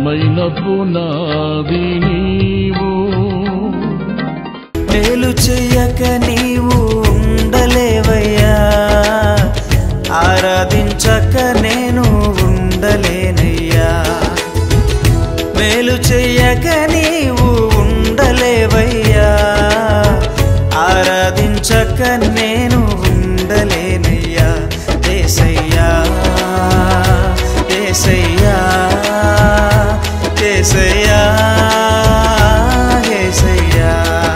బలమైన పునాది నీవు. మేలు చెయ్యక నీవు ఉండలేవయ్యా, ఆరాధించక నేను ఉండలేనయ్యా. మేలు చెయ్యక నీవు ఉండలేవయ్యా, ఆరాధించక నేను ఉండలేనయ్యా. యేసయ్యా యేసయ్యా యేసయ్యా యేసయ్యా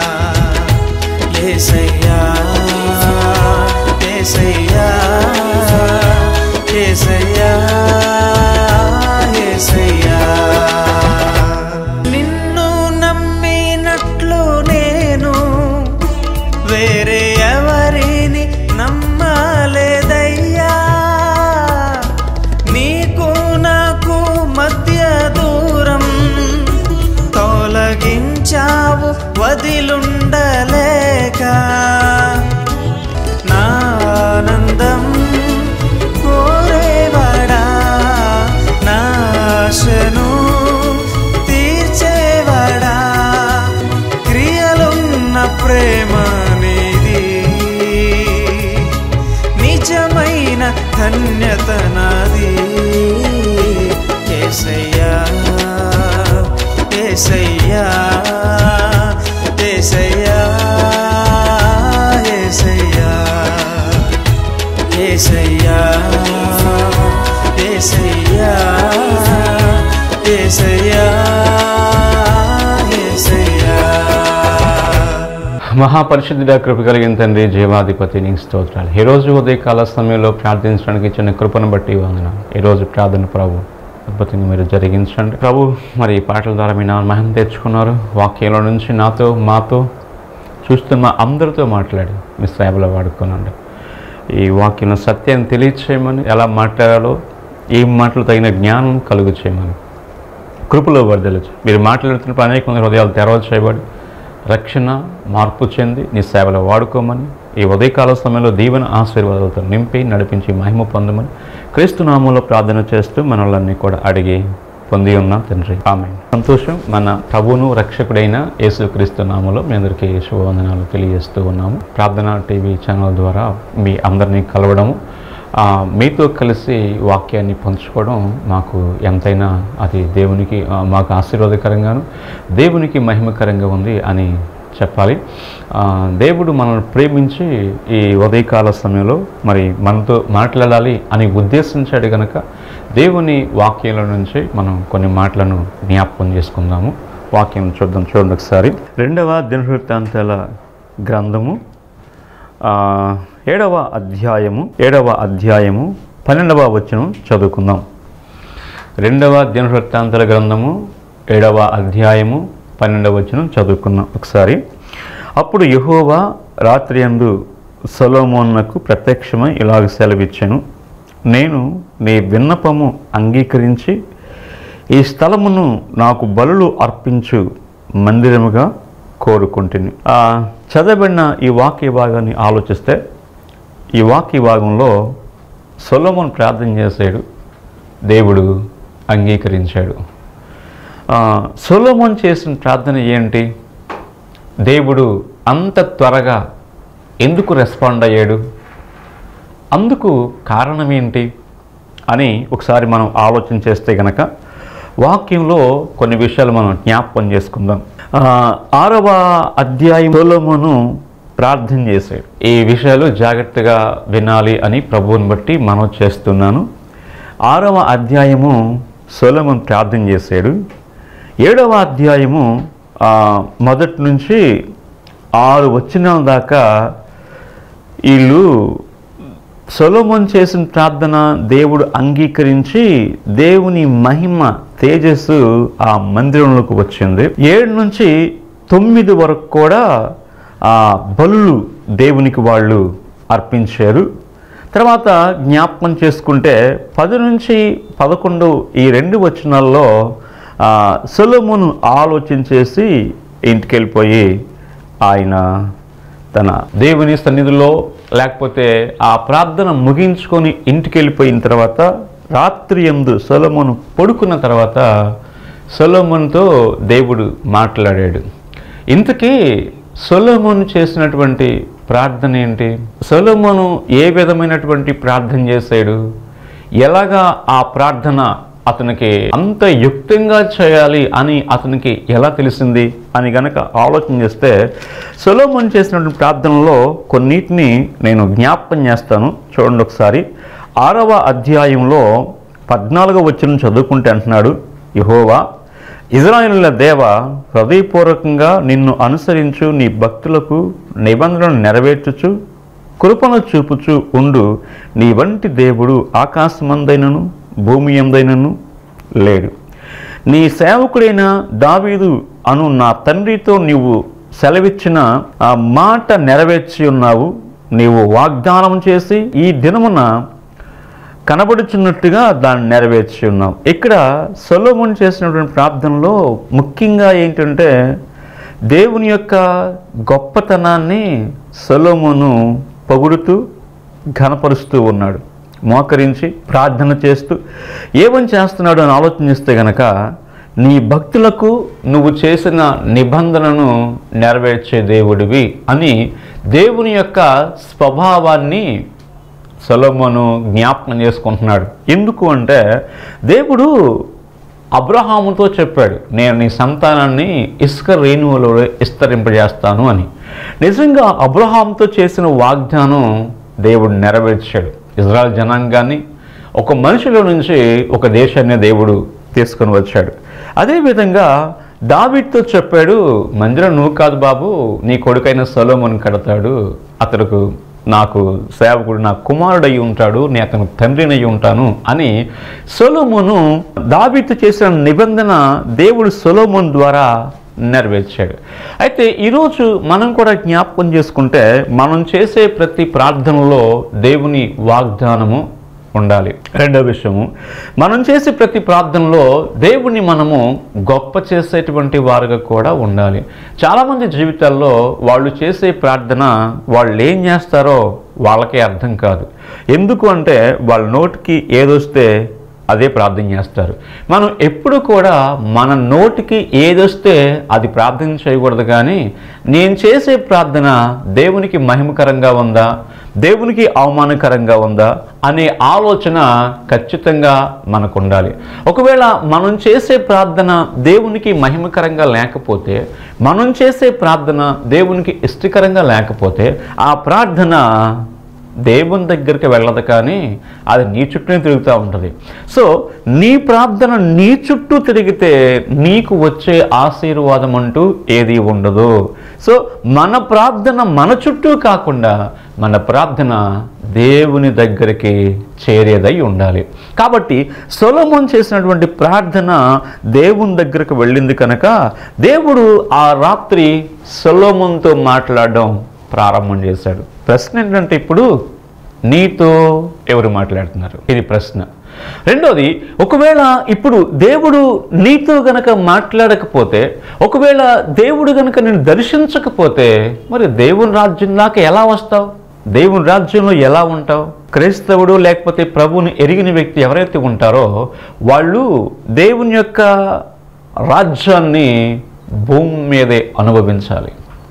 యేసయ్యా యేసయ్యా యేసయ్యా యేసయ్యా. నిన్ను నమ్మినట్లు నేను వేరే ఎవరిని నమ్మలేదయ్యా. నీకు నాకు మధ్య దూరం తొలగించావు వదిలుండలేక. నా ఆనందం కోరేవాడా, నా ఆశను తీర్చేవాడా, క్రియలున్న ప్రేమ నీది, నిజమైన ధన్యత నాది. యేసయ్యా యేసయ్యా యేసయ్యా యేసయ్యా యేసయ్యా యేసయ్యా యేసయ్యా యేసయ్యా. మహాపరిశుద్ధుడా, కృప కలిగిన తండ్రి, జీవాధిపతి నీకు స్తోత్రాలు. ఈరోజు ఉదయకాల సమయంలో ప్రార్థించడానికి ఇచ్చిన కృపను బట్టి వందనాలు. ఈరోజు ప్రార్థన ప్రభు అద్భుతంగా మీరు జరిగించండి ప్రభు. మరి ఈ పాటల ద్వారా మీ నాన్న మహిమ తెచ్చుకున్నారు. వాక్యంలో నుంచి నాతో మాతో చూస్తున్న అందరితో మాట్లాడి మీ సేవలో వాడుకోనండి. ఈ వాక్యం సత్యాన్ని తెలియచేయమని, ఎలా మాట్లాడాలో ఏ మాటలు తగిన జ్ఞానం కలుగు చేయమని కృపలో వర్ధలించు. మీరు మాట్లాడుతున్నప్పుడు అనేక మంది హృదయాలు తెరవ చేయబడి రక్షణ మార్పు చెంది నీ సేవలో వాడుకోమని, ఈ ఉదయకాల సమయంలో దీవెన ఆశీర్వాదాలతో నింపి నడిపించి మహిమ పొందమని క్రీస్తు నామంలో ప్రార్థన చేస్తూ మనల్ని కూడా అడిగి పొంది ఉన్నాం తండ్రి, ఆమేన్. సంతోషం. మన ప్రభువును రక్షకుడైన యేసుక్రీస్తు నామంలో మీ అందరికీ శుభవందనాలు తెలియజేస్తూ ఉన్నాము. ప్రార్థన టీవీ ఛానల్ ద్వారా మీ అందరినీ కలవడము, మీతో కలిసి వాక్యాన్ని పంచుకోవడం మాకు ఎంతైనా అది దేవునికి మాకు ఆశీర్వాదకరంగాను దేవునికి మహిమకరంగా ఉంది అని చెప్పాలి. దేవుడు మనల్ని ప్రేమించి ఈ ఉదయకాల సమయంలో మరి మనతో మాట్లాడాలి అని ఉద్దేశించాడు కనుక దేవుని వాక్యంలో నుంచి మనం కొన్ని మాటలను జ్ఞాపకం చేసుకుందాము. వాక్యం చూడండి ఒకసారి. 2వ దినవృత్తాంతాల గ్రంథము 7వ అధ్యాయము 12వ వచనం చదువుకుందాం. 2వ దినవృత్తాంతాల గ్రంథము 7వ అధ్యాయము 12వ వచనం చదువుకుందాం ఒకసారి. అప్పుడు యెహోవా రాత్రియందు సొలొమోనునకు ప్రత్యక్షమై ఇలాగ సెలవిచ్చెను, నేను నీ విన్నపము అంగీకరించి ఈ స్థలమును నాకు బలులు అర్పించు మందిరముగా కోరుకుంటుని. చదవబడిన ఈ వాక్య భాగాన్ని ఆలోచిస్తే ఈ వాక్య భాగంలో సొలొమోను ప్రార్థన చేశాడు, దేవుడు అంగీకరించాడు. సొలొమోను చేసిన ప్రార్థన ఏంటి? దేవుడు అంత త్వరగా ఎందుకు రెస్పాండ్ అయ్యాడు? అందుకు కారణం ఏంటి అని ఒకసారి మనం ఆలోచన చేస్తే గనక వాక్యంలో కొన్ని విషయాలు మనం జ్ఞాపకం చేసుకుందాం. 6వ అధ్యాయం సొలొమోను ప్రార్థన చేశాడు. ఈ విషయాలు జాగ్రత్తగా వినాలి అని ప్రభువుని బట్టి మనం చేస్తున్నాను. 6వ అధ్యాయము సొలొమోను ప్రార్థన చేశాడు. 7వ అధ్యాయము మొదటి నుంచి 6 వచనాల దాకా వీళ్ళు సొలొమోను చేసిన ప్రార్థన దేవుడు అంగీకరించి దేవుని మహిమ తేజస్సు ఆ మందిరంలోకి వచ్చింది. 7 నుంచి 9 వరకు కూడా బలులు దేవునికి వాళ్ళు అర్పించారు. తర్వాత జ్ఞాపకం చేసుకుంటే 10 నుంచి 11 ఈ 2 వచనాల్లో సొలొమోను ఆలోచన చేసి ఇంటికి వెళ్ళిపోయి ఆయన తన దేవుని సన్నిధిలో లేకపోతే ఆ ప్రార్థన ముగించుకొని ఇంటికి వెళ్ళిపోయిన తర్వాత రాత్రి యందు సొలొమోను పడుకున్న తర్వాత సొలొమోనుతో దేవుడు మాట్లాడాడు. ఇంతకీ సొలొమోను చేసినటువంటి ప్రార్థన ఏంటి? సొలొమోను ఏ విధమైనటువంటి ప్రార్థన చేశాడు? ఎలాగా ఆ ప్రార్థన అతనికి అంత యుక్తంగా చేయాలి అని అతనికి ఎలా తెలిసింది అని గనక ఆలోచన చేస్తే, సొలొమోను చేసినటువంటి ప్రార్థనలో కొన్నిటిని నేను జ్ఞాపకం చేస్తాను. చూడండి ఒకసారి. 6వ అధ్యాయంలో 14వ వచనం చదువుకుంటే అంటున్నాడు, యెహోవా ఇశ్రాయేలుల దేవ, హృదయపూర్వకంగా నిన్ను అనుసరించు నీ భక్తులకు నిబంధనను నెరవేర్చుచు కృపను చూపుచు ఉండు. నీ వంటి దేవుడు ఆకాశమందైనను భూమి ఎందైనను లేడు. నీ సేవకుడైన దావీదు అను నా తండ్రితో నీవు సెలవిచ్చిన ఆ మాట నెరవేర్చి ఉన్నావు. నీవు వాగ్దానం చేసి ఈ దినమున కనబడుచున్నట్టుగా దాన్ని నెరవేర్చి ఉన్నావు. ఇక్కడ సొలొమోను చేసినటువంటి ప్రార్థనలో ముఖ్యంగా ఏంటంటే, దేవుని యొక్క గొప్పతనాన్ని సొలొమోను పొగుడుతూ ఘనపరుస్తూ ఉన్నాడు. మోకరించి ప్రార్థన చేస్తూ ఏమని చేస్తున్నాడు అని ఆలోచనిస్తే గనక, నీ భక్తులకు నువ్వు చేసిన నిబంధనను నెరవేర్చే దేవుడివి అని దేవుని యొక్క స్వభావాన్ని సొలొమోను జ్ఞాపకం చేసుకుంటున్నాడు. ఎందుకు అంటే, దేవుడు అబ్రహాముతో చెప్పాడు, నేను నీ సంతానాన్ని ఇసుక రేణువులో విస్తరింపజేస్తాను అని. నిజంగా అబ్రహాముతో చేసిన వాగ్దానం దేవుడు నెరవేర్చాడు. ఇజ్రాయెల్ జనాంగాన్ని ఒక మనిషిలో నుంచి ఒక దేశాన్ని దేవుడు తీసుకొని వచ్చాడు. అదేవిధంగా దావీదుతో చెప్పాడు, మందిరం నువ్వు కాదు బాబు, నీ కొడుకైన సొలొమోను కడతాడు, అతడుకు నాకు సేవకుడు నా కుమారుడై ఉంటాడు, నేను అతను తండ్రినై ఉంటాను అని సొలొమోను దావీదు చేసిన నిబంధన దేవుడు సొలొమోను ద్వారా నెరవేర్చాడు. అయితే ఈరోజు మనం కూడా జ్ఞాపకం చేసుకుంటే, మనం చేసే ప్రతి ప్రార్థనలో దేవుని వాగ్దానము ఉండాలి. రెండో విషయము, మనం చేసే ప్రతి ప్రార్థనలో దేవుని మనము గొప్ప చేసేటువంటి వారుగా కూడా ఉండాలి. చాలామంది జీవితాల్లో వాళ్ళు చేసే ప్రార్థన వాళ్ళు ఏం చేస్తారో వాళ్ళకే అర్థం కాదు. ఎందుకు అంటే, వాళ్ళ నోటికి ఏదొస్తే అదే ప్రార్థన చేస్తారు. మనం ఎప్పుడు కూడా మన నోటికి ఏదొస్తే అది ప్రార్థన చేయకూడదు. కానీ నేను చేసే ప్రార్థన దేవునికి మహిమకరంగా ఉందా, దేవునికి అవమానకరంగా ఉందా అనే ఆలోచన ఖచ్చితంగా మనకు ఉండాలి. ఒకవేళ మనం చేసే ప్రార్థన దేవునికి మహిమకరంగా లేకపోతే, మనం చేసే ప్రార్థన దేవునికి ఇష్టకరంగా లేకపోతే, ఆ ప్రార్థన దేవుని దగ్గరికి వెళ్ళదు, కానీ అది నీ చుట్టూనే తిరుగుతూ ఉంటుంది. సో నీ ప్రార్థన నీ చుట్టూ తిరిగితే నీకు వచ్చే ఆశీర్వాదం అంటూ ఏది ఉండదు. సో మన ప్రార్థన మన చుట్టూ కాకుండా మన ప్రార్థన దేవుని దగ్గరికి చేరేదై ఉండాలి. కాబట్టి సొలొమోను చేసినటువంటి ప్రార్థన దేవుని దగ్గరకు వెళ్ళింది కనుక దేవుడు ఆ రాత్రి సొలొమోనుతో మాట్లాడడం ప్రారంభం చేశాడు. ప్రశ్న ఏంటంటే, ఇప్పుడు నీతో ఎవరు మాట్లాడుతున్నారు? ఇది ప్రశ్న. రెండోది, ఒకవేళ ఇప్పుడు దేవుడు నీతో గనక మాట్లాడకపోతే, ఒకవేళ దేవుడు గనక నేను దర్శించకపోతే, మరి దేవుని రాజ్యంలాగా ఎలా వస్తావు? దేవుని రాజ్యంలో ఎలా ఉంటావు? క్రైస్తవుడు లేకపోతే ప్రభువుని ఎరిగిన వ్యక్తి ఎవరైతే ఉంటారో వాళ్ళు దేవుని యొక్క రాజ్యాన్ని భూమి మీదే అనుభవించాలి.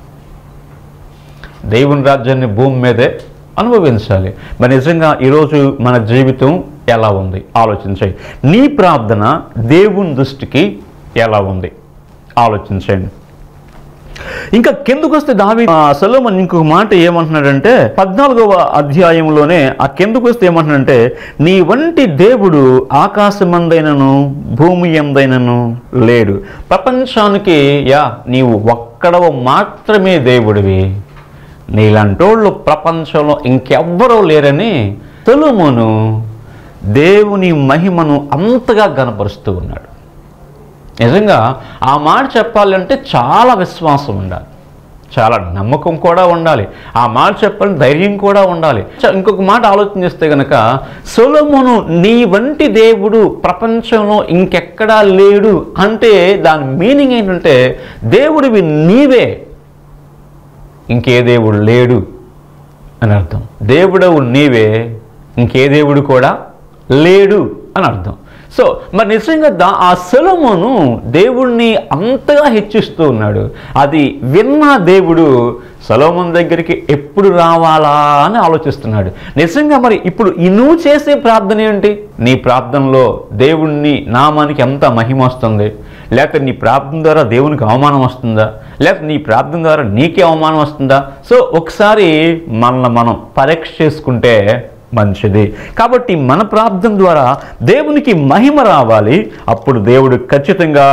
దేవుని రాజ్యాన్ని భూమి మీదే అనుభవించాలి. మరి నిజంగా ఈరోజు మన జీవితం ఎలా ఉంది ఆలోచించండి. నీ ప్రార్థన దేవుని దృష్టికి ఎలా ఉంది ఆలోచించండి. ఇంకా కిందకు వస్తే సొలొమోను ఇంకొక మాట ఏమంటున్నాడంటే, 14వ అధ్యాయంలోనే ఆ కిందకు వస్తే ఏమంటున్నాడంటే, నీ వంటి దేవుడు ఆకాశమందైనను భూమి ఎందైనను లేడు. ప్రపంచానికి నీవు ఒక్కడవ మాత్రమే దేవుడివి, నీలాంటోళ్ళు ప్రపంచంలో ఇంకెవ్వరూ లేరని సొలొమోను దేవుని మహిమను అంతగా గనపరుస్తూ ఉన్నాడు. నిజంగా ఆ మాట చెప్పాలంటే చాలా విశ్వాసం ఉండాలి, చాలా నమ్మకం కూడా ఉండాలి, ఆ మాట చెప్పాలని ధైర్యం కూడా ఉండాలి. ఇంకొక మాట ఆలోచన చేస్తే కనుక, సొలొమోను నీ వంటి దేవుడు ప్రపంచంలో ఇంకెక్కడా లేడు అంటే దాని మీనింగ్ ఏంటంటే, దేవుడివి నీవే, ఇంకే దేవుడు లేడు అని అర్థం. దేవుడవు నీవే, ఇంకే దేవుడు కూడా లేడు అని అర్థం. సో మరి నిజంగా ఆ సొలొమోను దేవుణ్ణి అంతగా హెచ్చిస్తూ ఉన్నాడు. అది విన్న దేవుడు సొలొమోను దగ్గరికి ఎప్పుడు రావాలా అని ఆలోచిస్తున్నాడు. నిజంగా మరి ఇప్పుడు నువ్వు చేసే ప్రార్థన ఏంటి? నీ ప్రార్థనలో దేవుణ్ణి నామానికి ఎంత మహిమ వస్తుంది? లేకపోతే నీ ప్రార్థన ద్వారా దేవునికి అవమానం వస్తుందా? లేకపోతే నీ ప్రార్థన ద్వారా నీకే అవమానం వస్తుందా? సో ఒకసారి మనల్ని మనం పరీక్ష చేసుకుంటే మంచిది. కాబట్టి మన ప్రార్థన ద్వారా దేవునికి మహిమ రావాలి. అప్పుడు దేవుడు ఖచ్చితంగా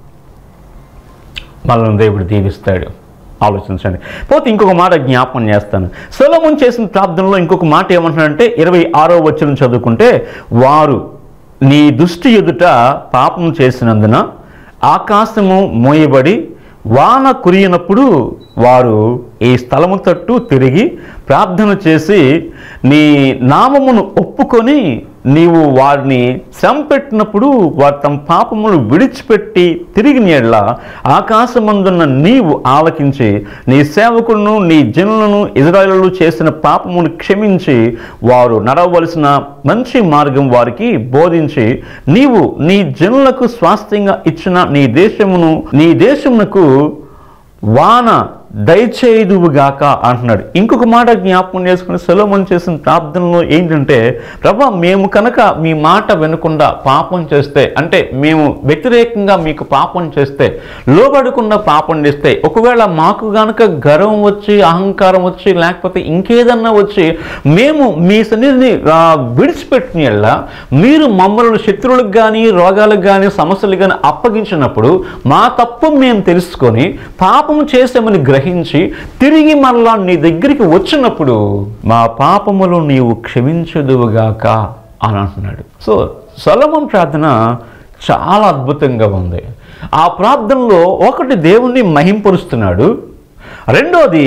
మనల్ని దేవుడు దీవిస్తాడు. ఆలోచించండి. పోతే ఇంకొక మాట జ్ఞాపకం చేస్తాను. సొలొమోను చేసిన ప్రార్థనలో ఇంకొక మాట ఏమంటున్నాడంటే 26వ వచనం చదువుకుంటే, వారు నీ దృష్టి ఎదుట పాపం చేసినందున ఆకాశము మోయబడి వాన కురిగినప్పుడు వారు ఈ స్థలము తట్టు తిరిగి ప్రార్థన చేసి నీ నామమును ఒప్పుకొని నీవు వారిని చంపెట్టినప్పుడు వారు తమ పాపములు విడిచిపెట్టి తిరిగిన యెడల ఆకాశమందున్న నీవు ఆలకించి నీ సేవకులను నీ జనులను ఇశ్రాయేలు చేసిన పాపమును క్షమించి వారు నడవలసిన మంచి మార్గం వారికి బోధించి నీవు నీ జనులకు స్వాస్థ్యంగా ఇచ్చిన నీ దేశమునకు వాన దయచేయుదువుగాక అంటున్నాడు. ఇంకొక మాట జ్ఞాపకం చేసుకుని సొలొమోను చేసిన ప్రార్థనలో ఏంటంటే, ప్రభా మేము కనుక మీ మాట వినకుండా పాపం చేస్తే, అంటే మేము వ్యతిరేకంగా మీకు పాపం చేస్తే, లోబడకుండా పాపం చేస్తే, ఒకవేళ మాకు కనుక గర్వం వచ్చి అహంకారం వచ్చి లేకపోతే ఇంకేదన్నా వచ్చి మేము మీ సన్నిధిని విడిచిపెట్టిన యెడల మీరు మమ్మల్ని శత్రువులకు కానీ రోగాలకు కానీ సమస్యలు కానీ అప్పగించినప్పుడు మా తప్పు మేము తెలుసుకొని పాపం చేసామని గ్రహించి తిరిగి మరలా నీ దగ్గరికి వచ్చినప్పుడు మా పాపములు నీవు క్షమించుదువుగాక అని అంటున్నాడు. సో సొలొమోను ప్రార్థన చాలా అద్భుతంగా ఉంది. ఆ ప్రార్థనలో ఒకటి దేవుణ్ణి మహింపరుస్తున్నాడు, రెండోది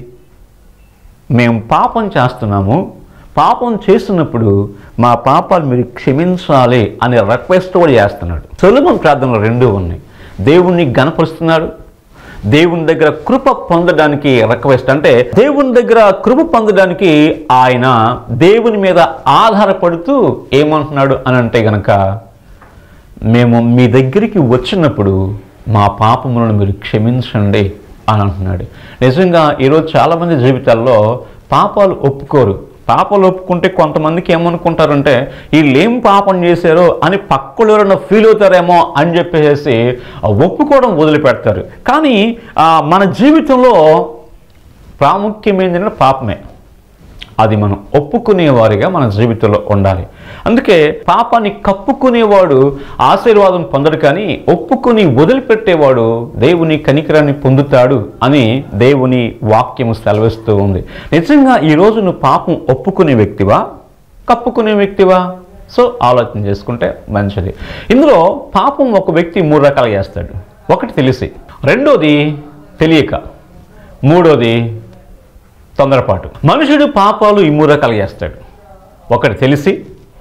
మేము పాపం చేస్తున్నాము, పాపం చేస్తున్నప్పుడు మా పాపాలు మీరు క్షమించాలి అనే రిక్వెస్ట్ కూడా చేస్తున్నాడు. సొలొమోను ప్రార్థనలో రెండు ఉన్నాయి. దేవుణ్ణి గణపరుస్తున్నాడు, దేవుని దగ్గర కృప పొందడానికి రిక్వెస్ట్. అంటే దేవుని దగ్గర కృప పొందడానికి ఆయన దేవుని మీద ఆధారపడుతూ ఏమంటున్నాడు అని అంటే గనక, మేము మీ దగ్గరికి వచ్చినప్పుడు మా పాపములను మీరు క్షమించండి అని అంటున్నాడు. నిజంగా ఈరోజు చాలామంది జీవితాల్లో పాపాలు ఒప్పుకోరు. పాపాలు ఒప్పుకుంటే కొంతమందికి ఏమనుకుంటారంటే వీళ్ళు ఏం పాపం చేశారో అని పక్కలు ఎవరైనా ఫీల్ అవుతారేమో అని చెప్పేసి ఒప్పుకోవడం వదిలిపెడతారు. కానీ మన జీవితంలో ప్రాముఖ్యమైనది పాపమే. అది మనం ఒప్పుకునేవారిగా మన జీవితంలో ఉండాలి. అందుకే పాపాన్ని కప్పుకునేవాడు ఆశీర్వాదం పొందడు, కానీ ఒప్పుకుని వదిలిపెట్టేవాడు దేవుని కనికరాన్ని పొందుతాడు అని దేవుని వాక్యము సెలవిస్తూ ఉంది. నిజంగా ఈరోజు నువ్వు పాపం ఒప్పుకునే వ్యక్తివా, కప్పుకునే వ్యక్తివా? సో ఆలోచన చేసుకుంటే మంచిది. ఇందులో పాపం ఒక వ్యక్తి మూడు రకాలు చేస్తాడు. ఒకటి తెలిసి, రెండోది తెలియక, మూడోది తొందరపాటు. మనుషుడు పాపాలు ఈ మూడు రకాలు చేస్తాడు. ఒకటి తెలిసి,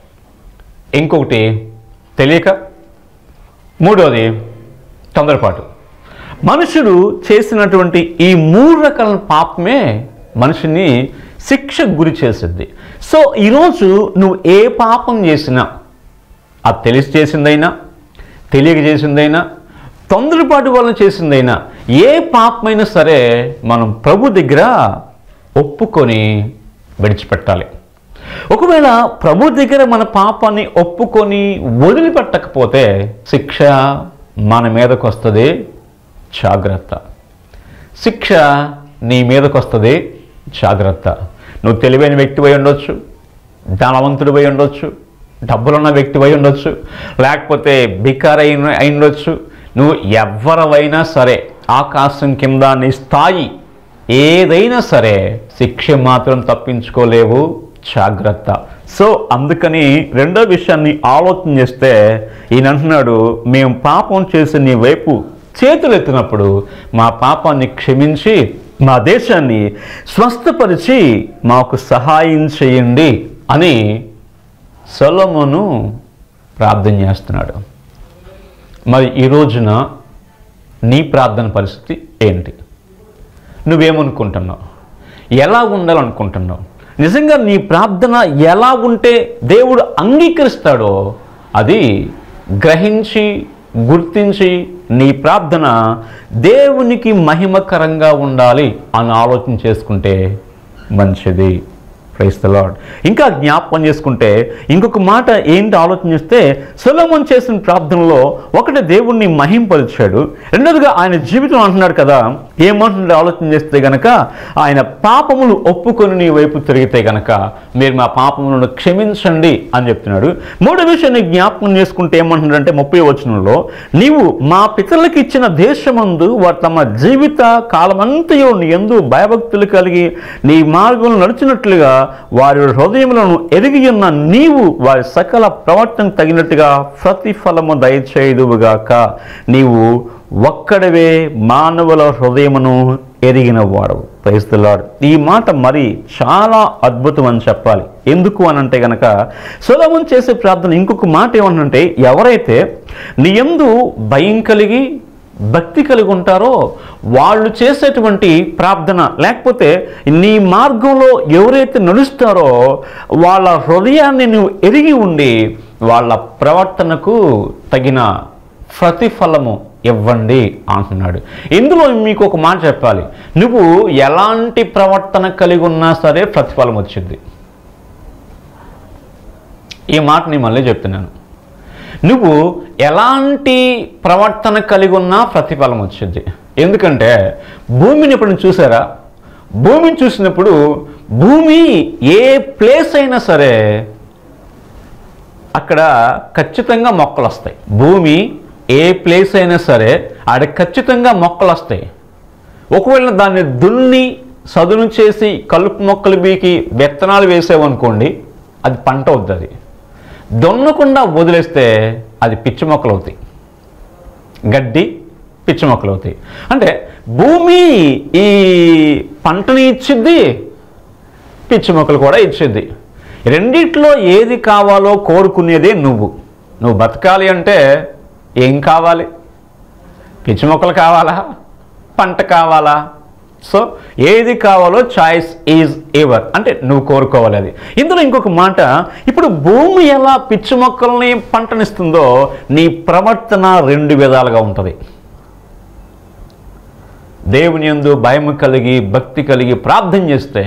ఇంకొకటి తెలియక, మూడోది తొందరపాటు. మనుషుడు చేసినటువంటి ఈ మూడు రకాల పాపమే మనిషిని శిక్షకు గురి చేస్తుంది. సో ఈరోజు నువ్వు ఏ పాపం చేసినా, అది తెలిసి చేసిందైనా, తెలియక చేసిందైనా, తొందరపాటు వలన చేసిందైనా, ఏ పాపమైనా సరే మనం ప్రభు దగ్గర ఒప్పుకొని విడిచిపెట్టాలి. ఒకవేళ ప్రభు దగ్గర మన పాపాన్ని ఒప్పుకొని వదిలిపెట్టకపోతే శిక్ష మన మీదకు వస్తుంది. జాగ్రత్త. శిక్ష నీ మీదకు వస్తుంది. జాగ్రత్త. నువ్వు తెలివైన వ్యక్తివై ఉండొచ్చు, ధనవంతుడివై ఉండొచ్చు, డబ్బులున్న వ్యక్తివై ఉండొచ్చు, లేకపోతే బికార్ అయి ఉండొచ్చు. నువ్వు ఎవరివైనా సరే, ఆకాశం కింద నీ స్థాయి ఏదైనా సరే, శిక్ష మాత్రం తప్పించుకోలేవు. జాగ్రత్త. సో అందుకని రెండో విషయాన్ని ఆలోచన చేస్తే ఈయన అంటున్నాడు, మేము పాపం చేసి నీ వైపు చేతులు ఎత్తినప్పుడు మా పాపాన్ని క్షమించి మా దేశాన్ని స్వస్థపరిచి మాకు సహాయం చేయండి అని సొలొమోను ప్రార్థన చేస్తున్నాడు. మరి ఈ రోజున నీ ప్రార్థన పరిస్థితి ఏంటి? నువ్వేమనుకుంటున్నావు? ఎలా ఉండాలనుకుంటున్నావు? నిజంగా నీ ప్రార్థన ఎలా ఉంటే దేవుడు అంగీకరిస్తాడో అది గ్రహించి గుర్తించి నీ ప్రార్థన దేవునికి మహిమకరంగా ఉండాలి అని ఆలోచన చేసుకుంటే మంచిది. Praise the Lord. ఇంకా జ్ఞాపకం చేసుకుంటే ఇంకొక మాట ఏంటి ఆలోచన చేస్తే, సొలొమోను చేసిన ప్రార్థనలో ఒకటి దేవుణ్ణి మహింపరిచాడు, రెండోదిగా ఆయన జీవితం అంటున్నాడు కదా, ఏమంటున్నాడు ఆలోచన చేస్తే గనక, ఆయన పాపములు ఒప్పుకొని నీ వైపు తిరిగితే గనక మీరు మా పాపములను క్షమించండి అని చెప్తున్నాడు. మూడో విషయాన్ని జ్ఞాపకం చేసుకుంటే ఏమంటున్నాడంటే 30వ వచనంలో, నీవు మా పితరులకు ఇచ్చిన దేశమందు వారు తమ జీవిత కాలమంతయు నీ యందు భయభక్తులు కలిగి నీ మార్గంలో నడిచినట్లుగా వారి హృదయములను ఎరిగి ఉన్న నీవు వారి సకల ప్రవర్తనకు తగినట్టుగా ప్రతిఫలము దయచేయుదువుగాక. నీవు ఒక్కడవే మానవుల హృదయమును ఎరిగిన వాడవు. Praise the Lord. ఈ మాట మరి చాలా అద్భుతం అని చెప్పాలి. ఎందుకు అని అంటే గనక సొలొమోను చేసే ప్రార్థన ఇంకొక మాట ఏమనంటే, ఎవరైతే నీ యందు భయం కలిగి భక్తి కలిగి ఉంటారో వాళ్ళు చేసేటువంటి ప్రార్థన, లేకపోతే నీ మార్గంలో ఎవరైతే నడుస్తారో వాళ్ళ హృదయాన్ని నువ్వు ఎరిగి ఉండి వాళ్ళ ప్రవర్తనకు తగిన ప్రతిఫలము ఇవ్వండి అంటున్నాడు. ఇందులో మీకు ఒక మాట చెప్పాలి, నువ్వు ఎలాంటి ప్రవర్తన కలిగి ఉన్నా సరే ప్రతిఫలం వచ్చింది. ఈ మాట నేను మళ్ళీ చెప్తున్నాను, నువ్వు ఎలాంటి ప్రవర్తన కలిగి ఉన్నా ప్రతిఫలం వచ్చింది. ఎందుకంటే భూమిని ఎప్పుడు చూసారా, భూమిని చూసినప్పుడు భూమి ఏ ప్లేస్ అయినా సరే అక్కడ ఖచ్చితంగా మొక్కలు వస్తాయి. భూమి ఏ ప్లేస్ అయినా సరే ఆడ ఖచ్చితంగా మొక్కలు వస్తాయి. ఒకవేళ దాన్ని దున్ని సదును చేసి కలుపు మొక్కలు బీకి విత్తనాలు వేసావనుకోండి, అది పంట అవుతుంది. దున్నకుండా వదిలేస్తే అది పిచ్చి మొక్కలు అవుతాయి, గడ్డి పిచ్చి మొక్కలు అవుతాయి. అంటే భూమి ఈ పంటని ఇచ్చిద్ది, పిచ్చి మొక్కలు కూడా ఇచ్చిద్ది. రెండిట్లో ఏది కావాలో కోరుకునేదే నువ్వు బతకాలి అంటే ఏం కావాలి? పిచ్చి మొక్కలు కావాలా, పంట కావాలా? సో ఏది కావాలో చాయిస్ ఈజ్ ఎవర్, అంటే నువ్వు కోరుకోవాలి అది. ఇందులో ఇంకొక మాట, ఇప్పుడు భూమి ఎలా పిచ్చి మొక్కల్ని పంటనిస్తుందో నీ ప్రవర్తన రెండు విధాలుగా ఉంటుంది. దేవుని యందు భయం కలిగి భక్తి కలిగి ప్రార్థన చేస్తే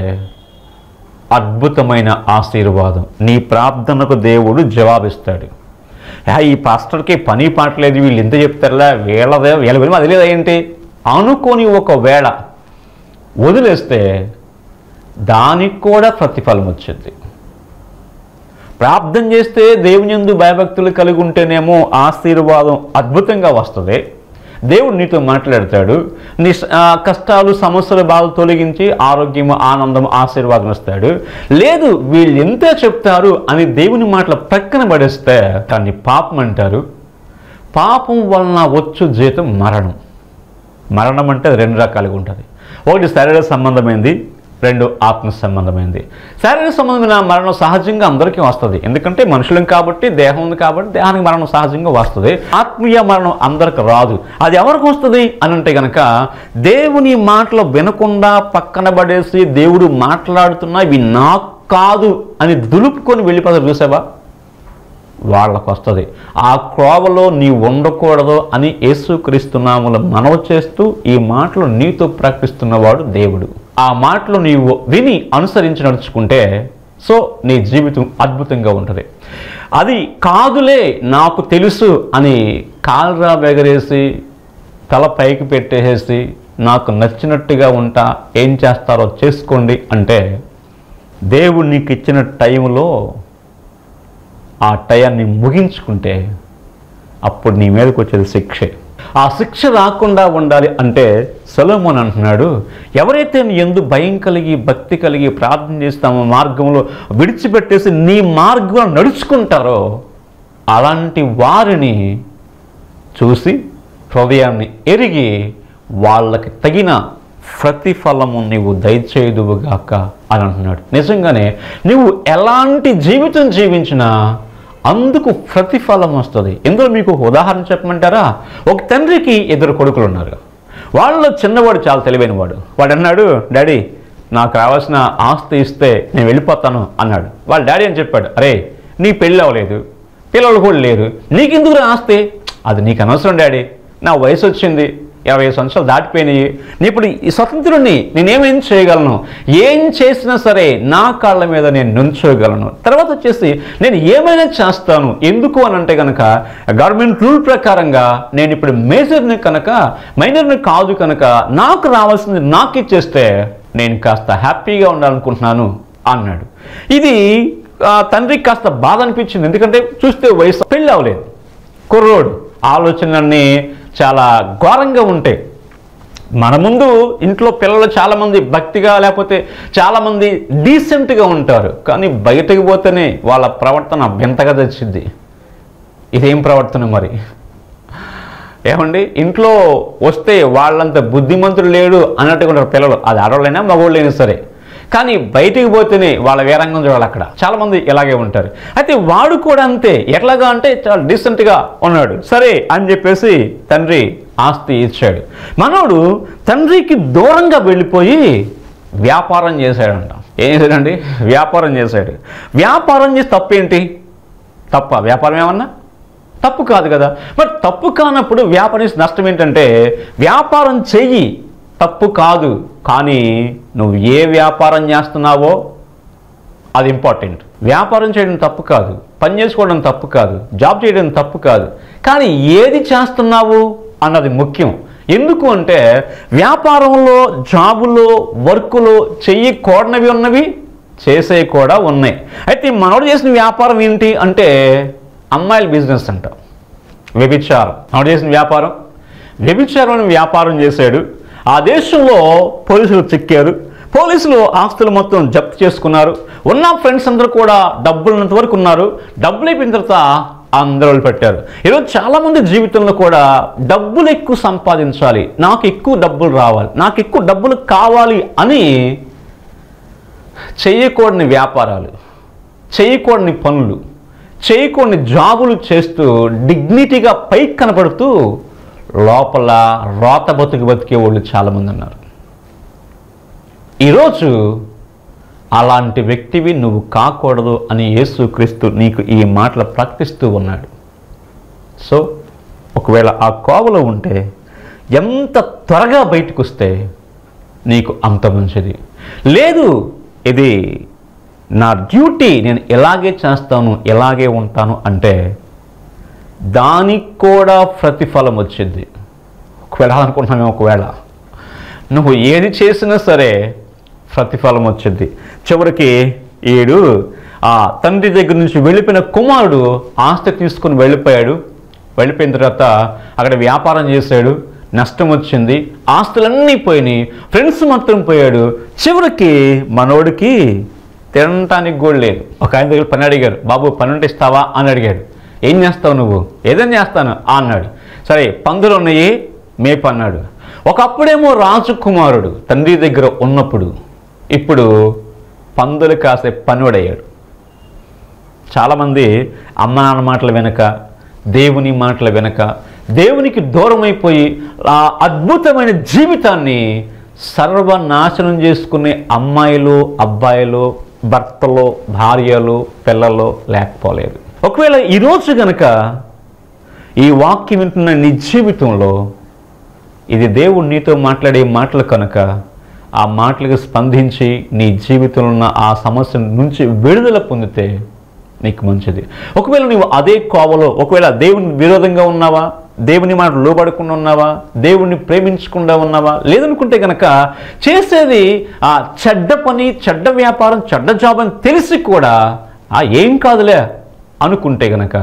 అద్భుతమైన ఆశీర్వాదం, నీ ప్రార్థనకు దేవుడు జవాబిస్తాడు. ఈ పాస్టర్కి పని పాటలేదు, వీళ్ళు ఎంత చెప్తారులా, వీళ్ళ అది లేదా ఏంటి అనుకొని ఒకవేళ వదిలేస్తే దానికి కూడా ప్రతిఫలం వచ్చింది. ప్రార్థన చేస్తే దేవుని యందు భయభక్తులు కలిగి ఉంటేనేమో ఆశీర్వాదం అద్భుతంగా వస్తుంది. దేవుడు నీతో మాట్లాడతాడు, నీ కష్టాలు సమస్యలు బాధ తొలగించి ఆరోగ్యము ఆనందం ఆశీర్వాదం ఇస్తాడు. లేదు వీళ్ళు ఎంతే చెప్తారు అని దేవుని మాటలు పక్కన పడేస్తే దాన్ని పాపం అంటారు. పాపం వలన వచ్చు జీతం మరణం. మరణం అంటే రెండు రకాలుగా ఉంటుంది. ఒకటి శరీర సంబంధమైంది, రెండు ఆత్మ సంబంధమైంది. శారీరక సంబంధమైన మరణం సహజంగా అందరికీ వస్తుంది, ఎందుకంటే మనుషులం కాబట్టి, దేహం ఉంది కాబట్టి దేహానికి మరణం సహజంగా వస్తుంది. ఆత్మీయ మరణం అందరికి రాదు. అది ఎవరికి వస్తుంది అని అంటే కనుక దేవుని మాటలు వినకుండా పక్కన పడేసి దేవుడు మాట్లాడుతున్నా ఇవి నాకు కాదు అని దులుపుకొని వెళ్ళిపోతారు చూసావా, వాళ్ళకు వస్తుంది. ఆ క్రోవలో నీ ఉండకూడదు అని యేసుక్రీస్తు నామములో మనవి చేస్తూ ఈ మాటలు నీతో ప్రకటిస్తున్నవాడు దేవుడు. ఆ మాటలు నీవు విని అనుసరించి నడుచుకుంటే సో నీ జీవితం అద్భుతంగా ఉంటుంది. అది కాదులే నాకు తెలుసు అని కాలరా ఎగరేసి తల పైకి పెట్టేసి నాకు నచ్చినట్టుగా ఉంటా, ఏం చేస్తారో చేసుకోండి అంటే దేవుడు నీకు ఇచ్చిన టైంలో ఆ టయాన్ని ముగించుకుంటే అప్పుడు నీ మీదకి వచ్చేది శిక్షే. ఆ శిక్ష రాకుండా ఉండాలి అంటే సొలొమోను అంటున్నాడు, ఎవరైతే నీ యందు భయం కలిగి భక్తి కలిగి ప్రార్థన చేస్తామో మార్గంలో విడిచిపెట్టేసి నీ మార్గంలో నడుచుకుంటారో అలాంటి వారిని చూసి హృదయాన్ని ఎరిగి వాళ్ళకి తగిన ప్రతిఫలము నీవు దయచేయుదువుగాక అని అంటున్నాడు. నిజంగానే నువ్వు ఎలాంటి జీవితం జీవించినా అందుకు ప్రతిఫలం వస్తుంది. ఇందులో మీకు ఒక ఉదాహరణ చెప్పమంటారా? ఒక తండ్రికి ఇద్దరు కొడుకులు ఉన్నారు. వాళ్ళలో చిన్నవాడు చాలా తెలివైన వాడు. వాడు అన్నాడు, డాడీ నాకు రావాల్సిన ఆస్తి ఇస్తే నేను వెళ్ళిపోతాను అన్నాడు. వాళ్ళ డాడీ అని చెప్పాడు, అరే నీ పెళ్ళి అవ్వలేదు, పిల్లలు కూడా లేరు, నీకెందుకు ఆస్తి? అది నీకు అనవసరం డాడీ, నా వయసు వచ్చింది, 20 సంవత్సరాలు దాటిపోయినాయి, నేను ఇప్పుడు ఈ స్వతంత్రుడిని, నేనేమేం చేయగలను, ఏం చేసినా సరే నా కాళ్ళ మీద నేను నుంచోగలను, తర్వాత వచ్చేసి నేను ఏమైనా చేస్తాను. ఎందుకు అని అంటే కనుక గవర్నమెంట్ రూల్ ప్రకారంగా నేను ఇప్పుడు మైనర్ని కాదు కనుక నాకు రావాల్సింది నాకు ఇచ్చేస్తే నేను కాస్త హ్యాపీగా ఉండాలనుకుంటున్నాను అన్నాడు. ఇది తండ్రికి కాస్త బాధ అనిపించింది, ఎందుకంటే చూస్తే వయసు, పెళ్ళి అవ్వలేదు, కుర్రోడు, ఆలోచనలన్నీ చాలా ఘోరంగా ఉంటాయి. మన ముందు ఇంట్లో పిల్లలు చాలామంది భక్తిగా లేకపోతే చాలామంది డీసెంట్గా ఉంటారు, కానీ బయటకు పోతేనే వాళ్ళ ప్రవర్తన వింతగా తెచ్చింది. ఇదేం ప్రవర్తన మరి? ఏమండి, ఇంట్లో వస్తే వాళ్ళంత బుద్ధిమంతుడు లేడు అన్నట్టుగా ఉంటారు పిల్లలు, అది ఆడవాళ్ళైనా మగవాళ్ళైనా సరే, కానీ బయటికి పోతేనే వాళ్ళ వేరంగం చూడాలి. అక్కడ చాలామంది ఇలాగే ఉంటారు. అయితే వాడు కూడా అంతే, ఎట్లాగా అంటే చాలా డీసెంట్గా ఉన్నాడు. సరే అని చెప్పేసి తండ్రి ఆస్తి ఇచ్చాడు. మనోడు తండ్రికి దూరంగా వెళ్ళిపోయి వ్యాపారం చేశాడంట. ఏం చేశాడండి? వ్యాపారం చేశాడు. వ్యాపారం చేసి తప్పేంటి? తప్ప వ్యాపారం ఏమన్నా? తప్పు కాదు కదా. మరి తప్పు కానప్పుడు వ్యాపారం చేసి నష్టం ఏంటంటే, వ్యాపారం చెయ్యి, తప్పు కాదు, కానీ నువ్వు ఏ వ్యాపారం చేస్తున్నావో అది ఇంపార్టెంట్. వ్యాపారం చేయడం తప్పు కాదు, పని చేసుకోవడం తప్పు కాదు, జాబ్ చేయడం తప్పు కాదు, కానీ ఏది చేస్తున్నావు అన్నది ముఖ్యం. ఎందుకు అంటే వ్యాపారంలో, జాబులో, వర్కులో చెయ్యకూడనివి ఉన్నవి, చేసేవి కూడా ఉన్నాయి. అయితే మనోడు చేసిన వ్యాపారం ఏంటి అంటే అమ్మాయిల బిజినెస్ అంట, వ్యభిచారం. మనోడు చేసిన వ్యాపారం వ్యభిచారం వ్యాపారం చేశాడు. ఆ దేశంలో పోలీసులు చిక్కారు. పోలీసులు ఆస్తులు మొత్తం జప్తు చేసుకున్నారు. ఉన్న ఫ్రెండ్స్ అందరూ కూడా డబ్బులు ఉన్నంత వరకు ఉన్నారు. డబ్బులు అయిపోయిన తర్వాత అందరూ పెట్టారు. ఈరోజు చాలామంది జీవితంలో కూడా డబ్బులు ఎక్కువ సంపాదించాలి, నాకు ఎక్కువ డబ్బులు రావాలి, నాకు ఎక్కువ డబ్బులు కావాలి అని చేయకూడని వ్యాపారాలు, చేయకూడని పనులు, చేయకూడని జాబులు చేస్తూ డిగ్నిటీగా పైకి కనపడుతూ లోపల రోత బతికే వాళ్ళు చాలామంది ఉన్నారు. ఈరోజు అలాంటి వ్యక్తివి నువ్వు కాకూడదు అని యేసుక్రీస్తు నీకు ఈ మాటలు ప్రకటిస్తూ ఉన్నాడు. సో ఒకవేళ ఆ కోవలో ఉంటే ఎంత త్వరగా బయటకు వస్తే నీకు అంత మంచిది. లేదు, ఇది నా డ్యూటీ, నేను ఇలాగే చేస్తాను, ఇలాగే ఉంటాను అంటే దానికి కూడా ప్రతిఫలం వచ్చింది. ఒకవేళ అనుకుంటున్నాను, ఒకవేళ నువ్వు ఏది చేసినా సరే ప్రతిఫలం వచ్చింది. చివరికి ఈడు ఆ తండ్రి దగ్గర నుంచి వెళ్ళిపోయిన కుమారుడు ఆస్తి తీసుకుని వెళ్ళిపోయాడు. వెళ్ళిపోయిన తర్వాత అక్కడ వ్యాపారం చేశాడు, నష్టం వచ్చింది, ఆస్తులన్నీ పోయినాయి, ఫ్రెండ్స్ మొత్తం పోయాడు. చివరికి మనోడికి తినటానికి కూడా లేదు. ఒక ఆయన దగ్గర పని అడిగారు, బాబు పని ఉంటే ఇస్తావా అని అడిగాడు. ఏం చేస్తావు నువ్వు? ఏదైనా చేస్తాను అన్నాడు. సరే పందులు ఉన్నాయి మేపు అన్నాడు. ఒకప్పుడేమో రాజకుమారుడు తండ్రి దగ్గర ఉన్నప్పుడు, ఇప్పుడు పందులు కాసే పనివాడయ్యాడు. చాలామంది అమ్మ నాన్న మాటల వెనుక, దేవుని మాటల వెనుక, దేవునికి దూరం అయిపోయి ఆ అద్భుతమైన జీవితాన్ని సర్వనాశనం చేసుకునే అమ్మాయిలు, అబ్బాయిలు, భర్తలు, భార్యలు, పిల్లలు లేకపోలేదు. ఒకవేళ ఈరోజు కనుక ఈ వాక్యం వింటున్న నీ జీవితంలో ఇది దేవుడు నీతో మాట్లాడే మాటలు కనుక ఆ మాటలకు స్పందించి నీ జీవితంలో ఉన్న ఆ సమస్య నుంచి విడుదల పొందితే నీకు మంచిది. ఒకవేళ నువ్వు అదే కోవలో, ఒకవేళ దేవుని విరోధంగా ఉన్నావా, దేవుని మాట లోబడకుండా ఉన్నావా, దేవుణ్ణి ప్రేమించకుండా ఉన్నావా, లేదనుకుంటే కనుక చేసేది ఆ చెడ్డ పని, చెడ్డ వ్యాపారం, చెడ్డ జాబ్ అని తెలిసి కూడా ఏం కాదులే అనుకుంటే కనుక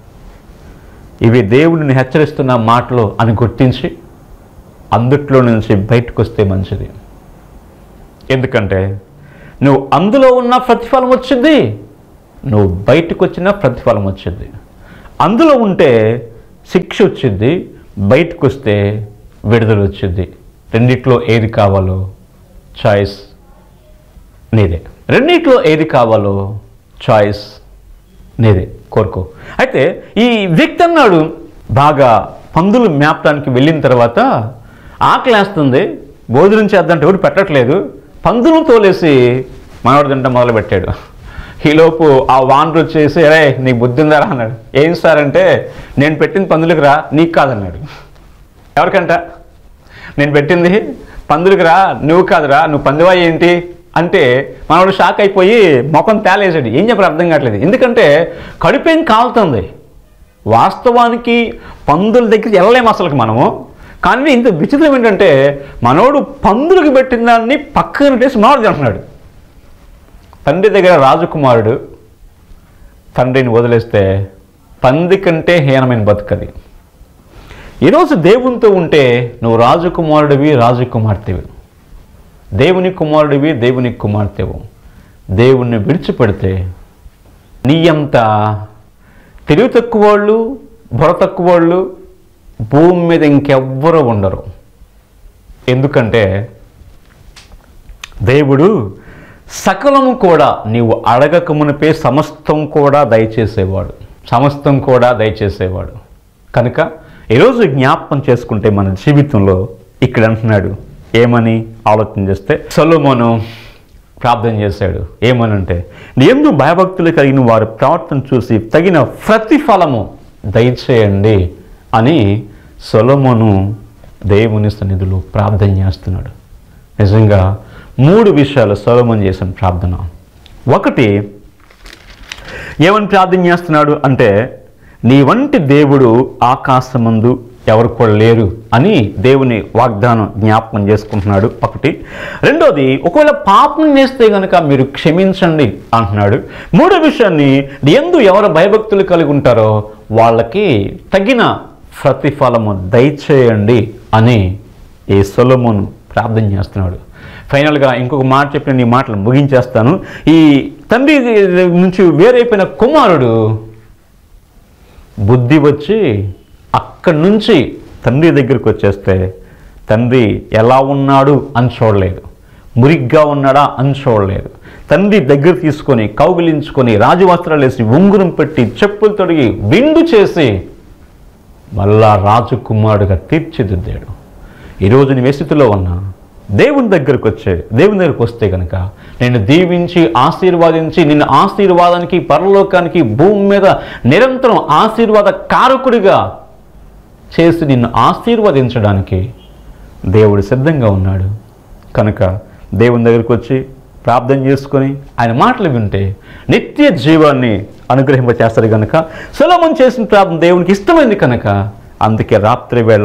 ఇవి దేవుడిని హెచ్చరిస్తున్న మాటలు అని గుర్తించి అందుట్లో నుంచి బయటకు వస్తే మంచిది. ఎందుకంటే నువ్వు అందులో ఉన్న ప్రతిఫలం వచ్చింది, నువ్వు బయటకు వచ్చిన ప్రతిఫలం వచ్చింది. అందులో ఉంటే శిక్ష వచ్చింది, బయటకు వస్తే విడుదల వచ్చింది. రెండిట్లో ఏది కావాలో చాయిస్ నీదే. రెండిట్లో ఏది కావాలో చాయిస్ నీదే, కోరుకో. అయితే ఈ వ్యక్తి అన్నాడు, బాగా పందులు మేపడానికి వెళ్ళిన తర్వాత ఆకలేస్తుంది, భోజనం చేద్దంటే ఎవరు పెట్టట్లేదు, పందులను తోలేసి మనవాడు తింట మొదలుపెట్టాడు. ఈలోపు ఆ వానరు వచ్చేసి అరే నీకు బుద్ధి ఉందారా అన్నాడు. ఏం సార్ అంటే నేను పెట్టిన పందులకు రా, నీకు కాదన్నాడు. ఎవరికంట? నేను పెట్టింది పందులకు రా, నువ్వు కాదురా, నువ్వు పందివా ఏంటి అంటే మనోడు షాక్ అయిపోయి ముఖం తేలేసాడు. ఏం చెప్పారు అర్థం కావట్లేదు. ఎందుకంటే కడుపేం కాలుతుంది. వాస్తవానికి పందుల దగ్గరికి వెళ్ళలేము అసలు మనము. కానీ ఇంత విచిత్రం ఏంటంటే మనోడు పందులకు పెట్టిన దాన్ని పక్కన వేసి మనోడు తింటున్నాడు. తండ్రి దగ్గర రాజకుమారుడు తండ్రిని వదిలేస్తే పంది కంటే హీనమైన బతుకది. ఈరోజు దేవునితో ఉంటే నువ్వు రాజకుమారుడివి, రాజకుమార్తెవి, దేవుని కుమారుడివి, దేవుని కుమార్తెవు. దేవుణ్ణి విడిచిపెడితే నీ అంత తెలివి తక్కువ వాళ్ళు, బుర్ర తక్కువ వాళ్ళు భూమి మీద ఇంకెవ్వరూ ఉండరు. ఎందుకంటే దేవుడు సకలము కూడా నీవు అడగక మునిపే సమస్తం కూడా దయచేసేవాడు, సమస్తం కూడా దయచేసేవాడు. కనుక ఈరోజు జ్ఞాపకం చేసుకుంటే మన జీవితంలో ఇక్కడ అంటున్నాడు ఏమని ఆలోచన చేస్తే, సొలొమోను ప్రార్థన చేశాడు. ఏమనంటే నీ యందు భయభక్తులు కలిగిన వారి ప్రవర్తన చూసి తగిన ప్రతిఫలము దయచేయండి అని సొలొమోను దేవుని సన్నిధిలో ప్రార్థన చేస్తున్నాడు. నిజంగా 3 విషయాలు సొలొమోను చేసిన ప్రార్థన. ఒకటి, ఏమని ప్రార్థన చేస్తున్నాడు అంటే నీ వంటి దేవుడు ఆకాశమందు ఎవరు కూడా లేరు అని దేవుని వాగ్దానం జ్ఞాపకం చేసుకుంటున్నాడు. ఒకటి. రెండోది, ఒకవేళ పాపం చేస్తే కనుక మీరు క్షమించండి అంటున్నాడు. మూడో విషయాన్ని, యందు ఎవరు భయభక్తులు కలిగి ఉంటారో వాళ్ళకి తగిన ప్రతిఫలము దయచేయండి అని ఈ సొలొమోను ప్రార్థన చేస్తున్నాడు. ఫైనల్గా ఇంకొక మాట చెప్పిన నీ మాటలు ముగించేస్తాను. ఈ తండ్రి నుంచి వేరైపోయిన కుమారుడు బుద్ధి వచ్చి అక్కడి నుంచి తండ్రి దగ్గరికి వచ్చేస్తే తండ్రి ఎలా ఉన్నాడు అని చూడలేదు, మురిగ్గా ఉన్నాడా అని చూడలేదు. తండ్రి దగ్గర తీసుకొని కౌగిలించుకొని రాజవస్త్రాలు వేసి ఉంగురం పెట్టి చెప్పులు తొడిగి విందు చేసి మళ్ళా రాజకుమారుడుగా తీర్చిదిద్దాడు. ఈరోజు నీ స్థితిలో ఉన్నా దేవుని దగ్గరికి వస్తే కనుక నేను దీవించి ఆశీర్వాదించి నిన్ను ఆశీర్వాదానికి పరలోకానికి భూమి మీద నిరంతరం ఆశీర్వాద కారకుడిగా చేసి నిన్ను ఆశీర్వదించడానికి దేవుడు సిద్ధంగా ఉన్నాడు. కనుక దేవుని దగ్గరికి వచ్చి ప్రార్థన చేసుకొని ఆయన మాటలు వింటే నిత్య జీవాన్ని అనుగ్రహింపచేస్తాడు. కనుక సొలొమోను చేసిన ప్రార్థన దేవునికి ఇష్టమైంది కనుక అందుకే రాత్రి వేళ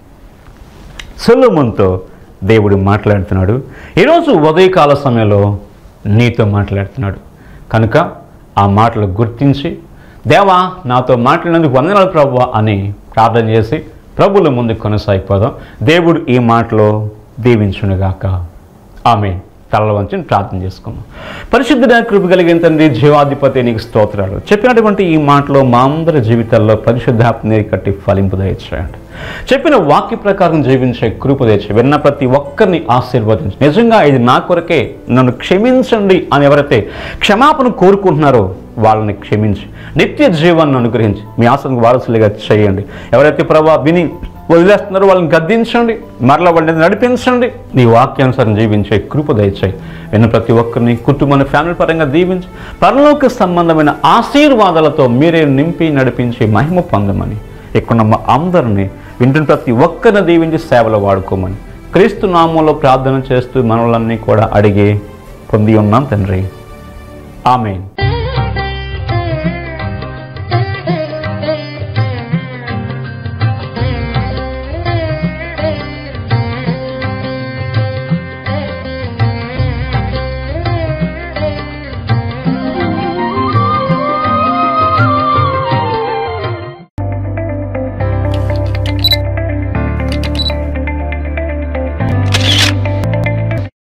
సొలొమోనుతో దేవుడు మాట్లాడుతున్నాడు. ఈరోజు ఉదయకాల సమయంలో నీతో మాట్లాడుతున్నాడు. కనుక ఆ మాటలు గుర్తించి దేవా నాతో మాట్లాడినందుకు వందనాలు ప్రభువా అని ప్రార్థన చేసి ప్రభువుల ముందు కొనసాగిపోదాం. దేవుడు ఈ మాటలో దీవించునుగాక. ఆమేన్. తలలు వంచి ప్రార్థన చేసుకున్నాం. పరిశుద్ధుడైన కృప కలిగిన తండ్రి, జీవాధిపతి నీకు స్తోత్రాలు. చెప్పినటువంటి ఈ మాటలో మా అందరి జీవితాల్లో పరిశుద్ధాత్మ నీరు కట్టి ఫలింపు దయచేయండి. చెప్పిన వాక్య ప్రకారం జీవించే కృప దయచే విన్న ప్రతి ఒక్కరిని ఆశీర్వదించి నిజంగా ఇది నా కొరకే, నన్ను క్షమించండి అని ఎవరైతే క్షమాపణ కోరుకుంటున్నారో వాళ్ళని క్షమించి నిత్య జీవాన్ని అనుగ్రహించి మీ ఆశకు వారసులుగా చేయండి. ఎవరైతే ప్రభా విని వదిలేస్తున్నారో వాళ్ళని గద్దించండి, మరలా వాళ్ళని నడిపించండి. నీ వాక్యానుసారం జీవించే కృప దయచేయి. విన్న ప్రతి ఒక్కరిని కుటుంబాన్ని ఫ్యామిలీ పరంగా దీవించి పరలోక సంబంధమైన ఆశీర్వాదాలతో మీరే నింపి నడిపించి మహిమ పొందమని ఇక్కడ మా అందరినీ వింటున్న ప్రతి ఒక్కరిని దీవించి సేవలు వాడుకోమని క్రీస్తు నామంలో ప్రార్థన చేస్తూ మనల్ని కూడా అడిగి పొంది ఉన్నాం తండ్రి. ఆమేన్.